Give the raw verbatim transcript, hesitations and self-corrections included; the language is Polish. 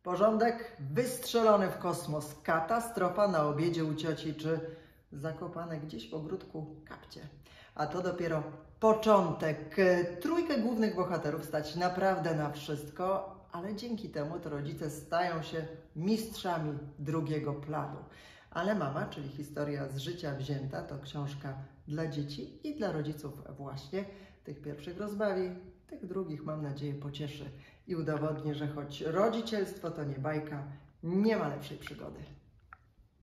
Porządek wystrzelony w kosmos, katastrofa na obiedzie u cioci czy zakopane gdzieś w ogródku kapcie. A to dopiero początek. Trójkę głównych bohaterów stać naprawdę na wszystko, ale dzięki temu to rodzice stają się mistrzami drugiego planu. Ale mama, czyli historia z życia wzięta, to książka dla dzieci i dla rodziców właśnie. Tych pierwszych rozbawi, tych drugich, mam nadzieję, pocieszy i udowodni, że choć rodzicielstwo to nie bajka, nie ma lepszej przygody.